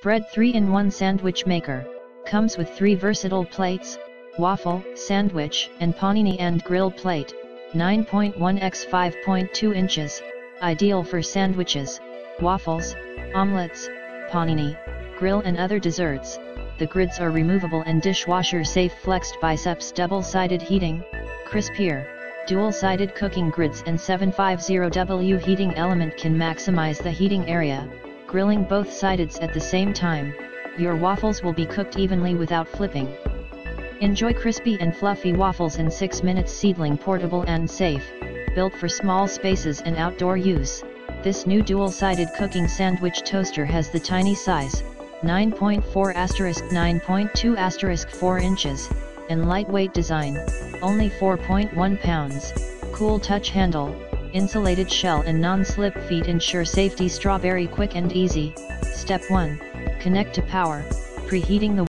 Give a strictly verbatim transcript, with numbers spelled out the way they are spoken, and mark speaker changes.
Speaker 1: Bread three in one Sandwich Maker. Comes with three versatile plates: waffle, sandwich, and panini and grill plate. nine point one by five point two inches. Ideal for sandwiches, waffles, omelets, panini, grill and other desserts. The grids are removable and dishwasher safe. Flexed biceps, double-sided heating, crispier, dual-sided cooking grids and seven fifty watt heating element can maximize the heating area, grilling both sides at the same time. Your waffles will be cooked evenly without flipping. Enjoy crispy and fluffy waffles in six minutes. Seedling, portable and safe, built for small spaces and outdoor use. This new dual-sided cooking sandwich toaster has the tiny size, nine point four by nine point two by four inches, and lightweight design, only four point one pounds. Cool touch handle, insulated shell and non-slip feet ensure safety. Strawberry, quick and easy. Step one. Connect to power. Preheating the